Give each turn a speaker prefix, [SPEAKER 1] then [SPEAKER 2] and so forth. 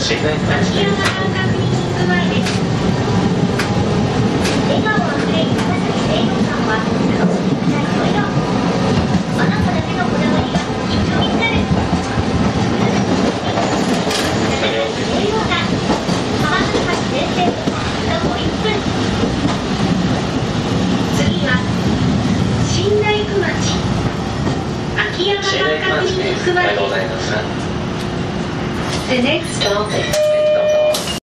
[SPEAKER 1] 信頼感じです。
[SPEAKER 2] 笑顔あふれる長崎聖子さんは楽しみ方いろいろ。あなただけのこだわりが一緒になる。栄養が川崎先生と徒歩1分。次は新大工町秋山
[SPEAKER 1] 信頼
[SPEAKER 2] 学
[SPEAKER 1] 感じです。
[SPEAKER 2] 院に行くわけ。
[SPEAKER 1] ありがとうございます。
[SPEAKER 2] The next stop is